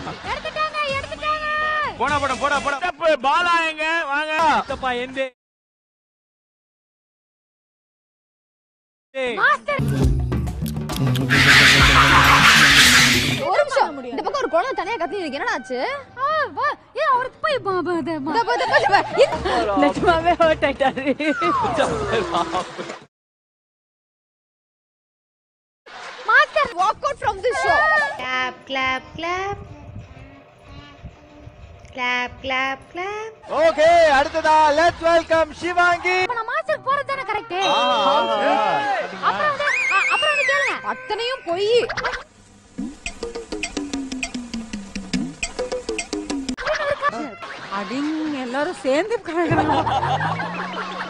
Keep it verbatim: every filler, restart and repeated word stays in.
எடுத்துட்டாங்க எடுத்துட்டாங்க. போடா போடா போடா போடா. பாலா எங்க வாங்க. அப்பா எந்த மாஸ்டர் ஒரு நிமிஷம். இந்த பக்கம் ஒரு குழந்தை தனியா கத்தி இருக்கு. என்னடா ஆச்சு? ஆ வா. ஏ அவருக்கு போய் பாபா அத நிஜமாவே ஹர்ட் ஆயிட்டாரு. Master walk out from this show. Clap clap clap. Clap clap clap. Okay அடுத்ததா லெட்ஸ் வெல்கம் ஷிவாங்கி. அப்ப நான் மாஸ்டர் போறது தான கரெக்ட். அப்புறம் வந்து அப்புறம் வந்து கேளுங்க. அத்தனையும் போய் அடிங்க எல்லாரும் சேர்ந்து